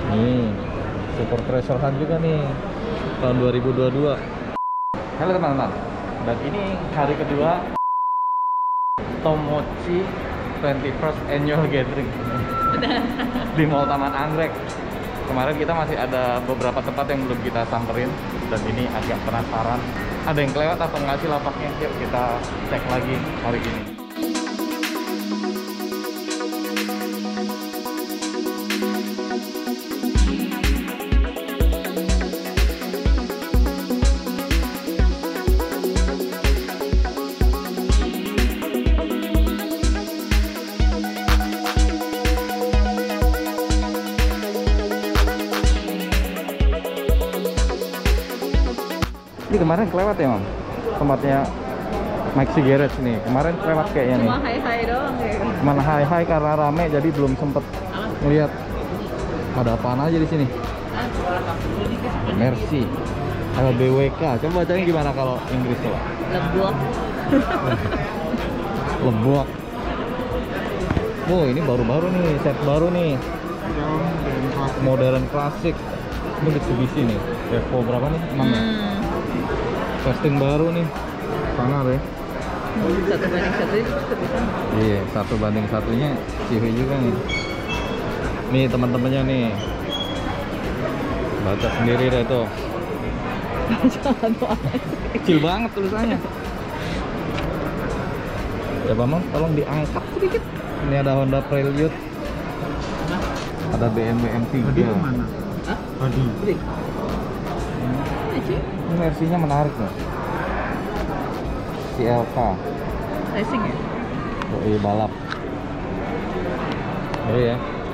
Nih, Super Treasure Hunt juga nih tahun 2022. Halo teman-teman, dan ini hari kedua Tomochi 21st Annual Gathering di Mall Taman Anggrek. Kemarin kita masih ada beberapa tempat yang belum kita samperin, dan ini agak penasaran ada yang kelewat atau nggak sih lapaknya. Yuk kita cek lagi hari ini. Ini kemarin kelewat ya, Mam? Tempatnya Maxi Garage nih. Kemarin kelewat kayaknya nih. Cuma hai-hai doang ya. Cuman hai-hai karena rame, jadi belum sempet ngeliat ada apaan aja di sini. Mercy, LBWK. Coba bacanya gimana kalau Inggris coba? Lebuak. Lebuak. Oh, ini baru-baru nih, set baru nih. Modern klasik. Ini Mitsubishi nih. Evo berapa nih? 6 ya? Casting baru nih, sangar ya. 1:1 itu bisa. Iya, 1:1-nya ciwi juga nih. Nih teman-temannya nih, baca sendiri deh tuh. Kecil banget tulisannya. Coba Mam, tolong diangkat sedikit. Ini ada Honda Prelude, ada BMW M3. Tadi kemana? Hah? Tadi. Ini versinya menarik nih. CLK. Racing ya? Doi balap. Ya.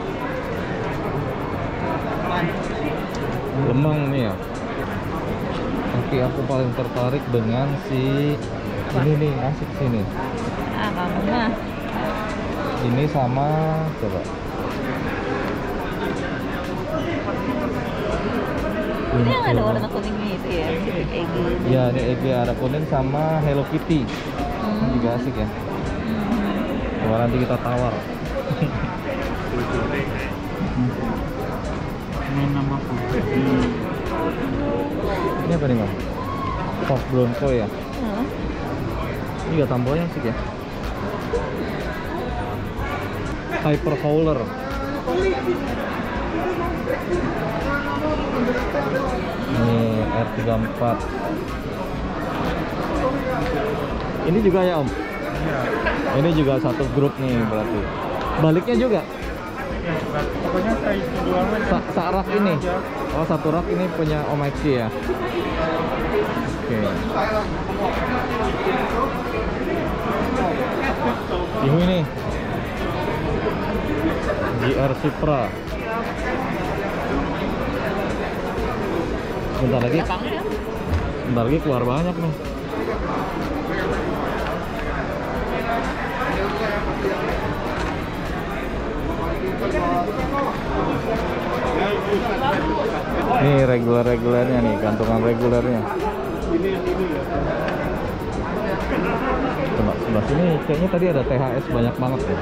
Lemang nih ya. Tapi aku paling tertarik dengan si ini nih, asik sini. Ah, kamu mah. Ini sama coba. Ini yang ada warna kuningnya itu ya, Civic EG. Ya, ini EG ada kuning sama Hello Kitty. Ini juga asik ya. Coba nanti kita tawar. Main nama foto. Ini apa nih, Mam? Ford Bronco ya. Ini juga tambohnya asik ya. Hyper Hauler. Nih R34. Ini juga ya Om? Iya. Ini juga satu grup nih berarti. Baliknya juga? Pokoknya kayak dua aja. Rak ini? Oh, satu rak ini punya Om Maxi ya? Oke. Ini nih GR Supra. Bentar lagi keluar banyak nih. Nih regulernya nih, gantungan regulernya. Sebelah sini kayaknya tadi ada THS banyak banget ya.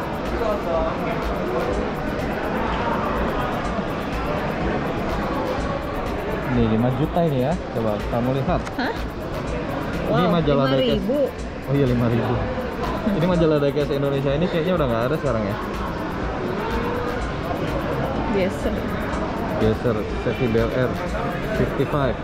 Nih 5 juta ini ya, coba kamu lihat. Hah? Ini Wow, majalah diecast. 5.000. Oh iya 5.000. Ini majalah diecast Indonesia ini kayaknya udah nggak ada sekarang ya. Biasa. Geser Chevy Bel Air 55.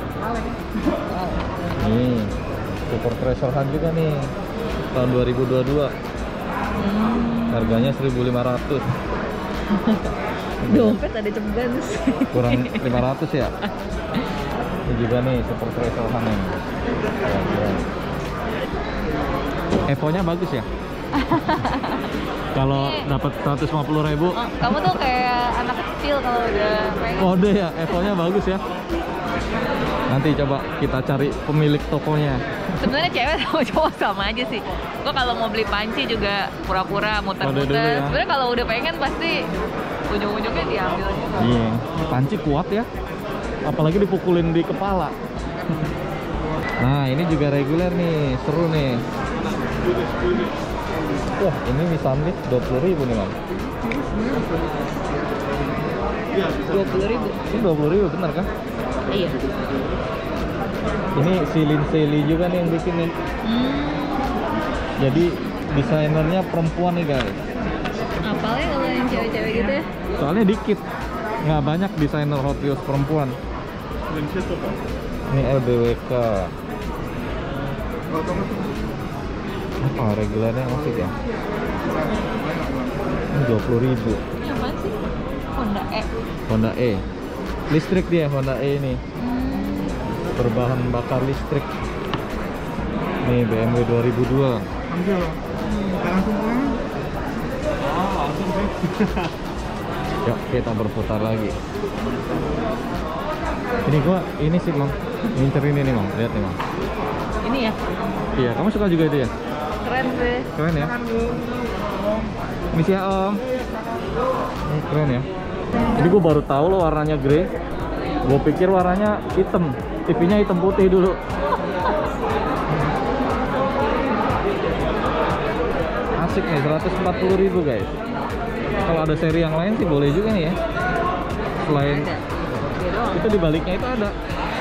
Nih Super Treasure Hunt juga nih tahun 2022. Harganya 1.500. Dompet ada ceban sih. Kurang 500 ya. Ini juga nih Super Treasure Hunt nih. Evo-nya bagus ya. Kalau dapat 150.000. Oh, kamu tuh kayak anak kecil kalau udah pengen. Kode ya, Evo-nya bagus ya. Nanti coba kita cari pemilik tokonya. Sebenarnya cewek sama cowok sama aja sih. Gua kalau mau beli panci juga pura-pura Kode dulu muter-muter. ya. Sebenarnya kalau udah pengen pasti ujung-ujungnya diambil juga. Iya, panci kuat ya. Apalagi dipukulin di kepala. Nah, ini juga reguler nih, seru nih. Wah, ini Nissan Leaf 20.000 nih, Mam. 20.000. Ini 20.000 bener kan? Iya. Ini si Lindsay juga nih yang bikin nih. Jadi desainernya perempuan nih guys. Apalagi kalau yang cewek-cewek gitu ya? Soalnya dikit, nggak banyak desainer Hot Wheels perempuan. Ini LBWK. Apa regulernya masih ya? Ini 20.000. Ini apaan sih? Honda E. Honda E. Listrik dia Honda E ini. Berbahan bakar listrik. Nih BMW 2002. Ambil. Langsung pulang. Langsung sih. Yuk kita berputar lagi. Ini sih Mam. Ngincer ini nih Mam. Lihat nih Mam. Ini ya? Iya, kamu suka juga itu ya? Keren sih. Keren ya? Ini sih ya Om. Ini keren ya. Ini gue baru tahu loh warnanya grey. Gue pikir warnanya hitam. TV-nya hitam putih dulu. Asik nih, 140.000 guys. Kalau ada seri yang lain sih boleh juga nih ya. Selain itu di baliknya itu ada.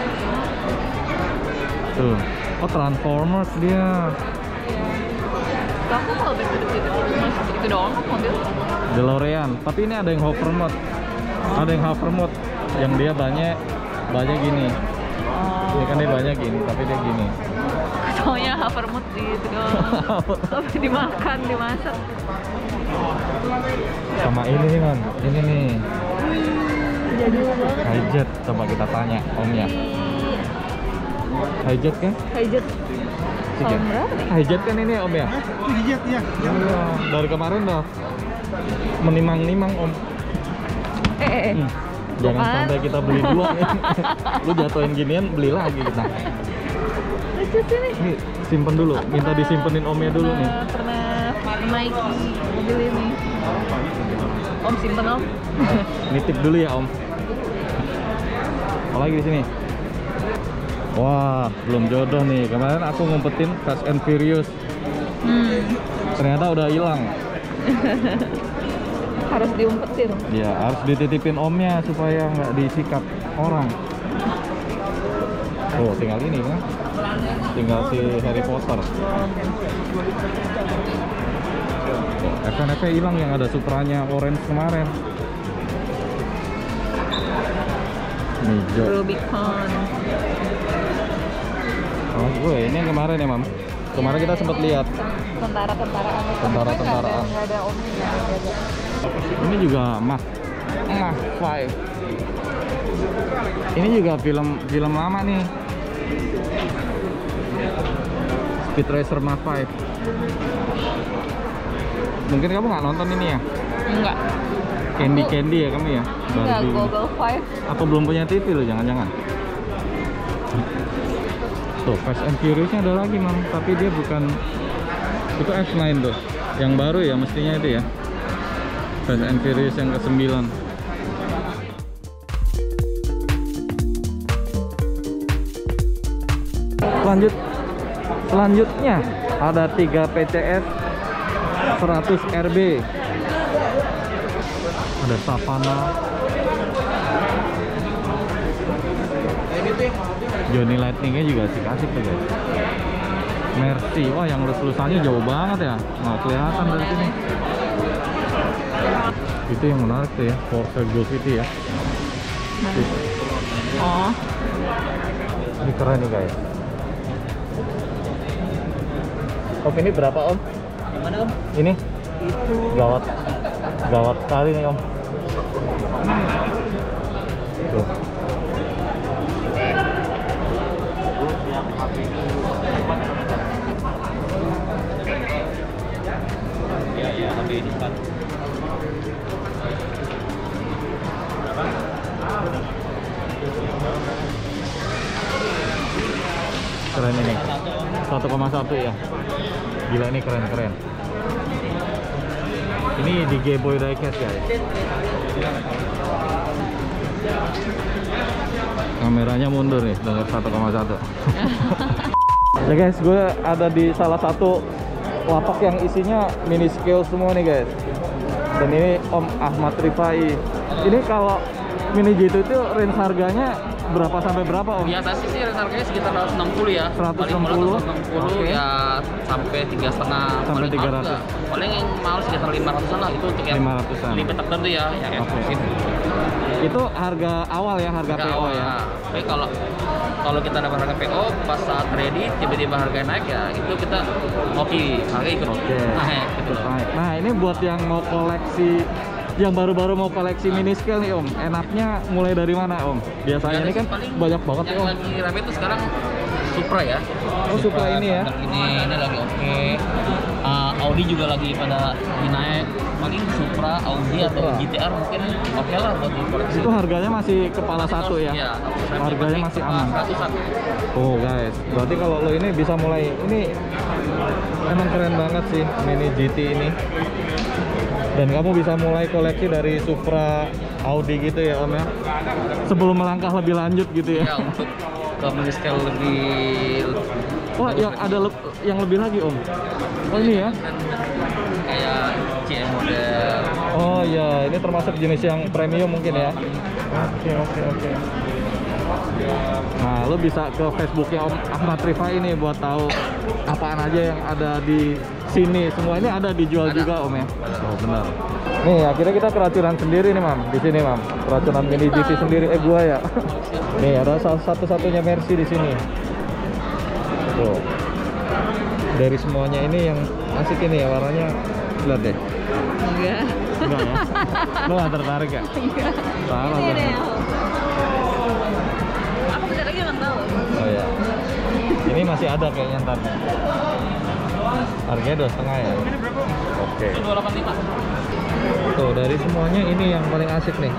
Tuh. Oh, Transformers dia. Aku kalau itu doang kan mobil. DeLorean, tapi ini ada yang hover mode. Ada yang hover mode yang dia banyak gini. Ini kan dia banyak gini, tapi dia gini. Soalnya hover mode gitu doang. Tapi dimakan, dimasak. Sama ini nih Man, ini nih. Jadul banget. Hijet, coba kita tanya omnya. Hijet kan? Hijet. Tahun berapa nih? Hijet kan ini om ya? Hijet ya. Iya, dari kemarin dah menimang-nimang om. Jangan Bukan. sampai kita beli dua nih. Lu jatuhin ginian, beli lagi kita. Lucu sih nih. Ini simpen dulu, minta disimpenin omnya dulu nih. Pernah naik mobil ini. Om simpen om. Nitip dulu ya om. Apalagi di sini. Wah, belum jodoh nih. Kemarin aku ngumpetin Fast and Furious. Ternyata udah hilang. Harus diumpetin. Ya, harus dititipin omnya supaya nggak disikat orang. Oh, tinggal ini kan? Tinggal si Harry Potter. FNF-nya hilang yang ada Supranya orange kemarin. Hijau. Rubicon. Oh, gue ini yang kemarin ya, Mam. Kemarin kita sempat lihat Tentara-tentaraan. Tentara-tentaraan. Nggak ada omnya. Nggak ada. Ini juga Mach 5. Ini juga film lama nih. Speed Racer Mach 5. Mungkin kamu nggak nonton ini ya? Enggak. Candy ya kamu ya? Enggak, Barbie. Google 5. Atau belum punya TV lo, jangan-jangan. Tuh, Fast and Furious-nya ada lagi, Mam. Tapi dia bukan, itu F9 tuh. Yang baru ya, mestinya itu ya. Fast and Furious yang ke-9. Selanjutnya ada 3 PCS 100 RB. Ada Savana. Johnny Lightning-nya juga asik-asik tuh guys. Mercy, wah yang lulus-lulusannya jauh banget ya, nggak kelihatan dari sini. Itu yang menarik tuh ya, Porsche Golf itu ya. Oh. Ini keren nih guys. Om ini berapa om? Yang mana om? Ini? Itu. Gawat sekali nih om. Tuh. Ya, lebih cepat. Keren ini. 1,1 ya. Gila ini keren. Ini di G-Boy Diecast guys. Kameranya mundur nih, dengar 1,1. Ya guys, gue ada di salah satu lapak yang isinya mini scale semua nih guys. Dan ini Om Ahmad Rifai. Ini kalau Mini GT itu range harganya berapa sampai berapa Om? Biasa sih harganya sekitar 160 ya. 160? Paling murah 160 Oke. ya sampai 3,5. Sampai 300. Paling yang mahal sekitar 500-an lah, itu untuk yang 500-an. limit tertentu ya, yang Oke. eksklusif. Itu harga awal ya, harga PO awal, ya? Tapi kalau kita dapat harga PO pas saat ready tiba-tiba harga naik ya, itu kita oke, harga ikut naik gitu loh. Baik. Nah ini buat yang mau koleksi, yang baru-baru mau koleksi mini scale nih Om, enaknya mulai dari mana Om? Biasanya ini kan Paling banyak banget ya yang Om. lagi rame itu sekarang Supra ya. Oh, Supra ini ya? Ini lagi oke. Audi juga lagi pada dinaik. Paling Supra, Audi atau Supra. GTR mungkin oke lah buat dikoleksi. Itu harganya masih kepala satu ya? Iya, Harganya masih aman. 100-an. Oh guys, berarti kalau lo ini bisa mulai, ini emang keren banget sih Mini GT ini. Dan kamu bisa mulai koleksi dari Supra, Audi gitu ya Om ya? Sebelum melangkah lebih lanjut gitu ya? Ya, untuk ke mini scale lebih. Wah, yang ada yang lebih lagi Om. Oh ini ya? Kayak CM model. Oh iya, ini termasuk jenis yang premium mungkin ya? Oke. Nah, lo bisa ke Facebooknya Om Ahmad Rifai ini buat tahu apaan aja yang ada di sini. Semua ini ada dijual juga Om ya? Oh benar. Nih, akhirnya kita keracunan sendiri nih Mam. Di sini Mam, keracunan Mini GT sendiri. Gua ya. Nih, ada satu-satunya Mercy di sini. Tuh. Dari semuanya ini yang asik ini ya warnanya. Lihat deh. Enggak. Enggak ya? Lo gak tertarik ya? Enggak. Salah Ini lo. ada yang aku bentar lagi ulang tahun. Oh ya. Ini masih ada kayaknya ntar. Harganya 2,5 ya? Oke. 285. Tuh, dari semuanya ini yang paling asik nih.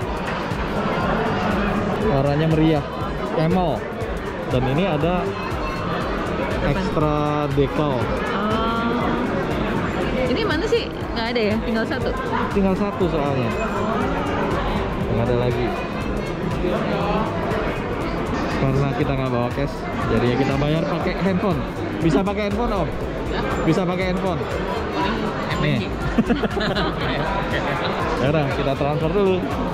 Warnanya meriah, camel. Dan ini ada extra decal. Ini mana sih? Nggak ada ya? Tinggal satu. Tinggal satu soalnya. Nggak ada lagi. Karena kita nggak bawa cash, jadi kita bayar pakai handphone. Bisa pakai handphone Om? Bisa pakai handphone. Nih. Yaudah, kita transfer dulu.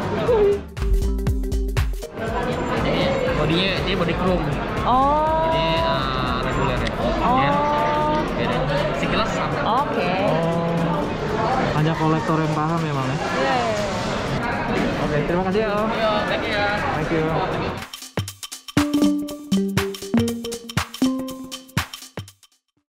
Bodinya dia body chrome. Oh. Ini reguler ya. Oh. Ya. Beda. Sekilas sama. Oke. Oh, hanya kolektor yang paham ya Mam ya. Yeah. Oke, terima kasih ya Om. Yo, thank you ya. Thank you.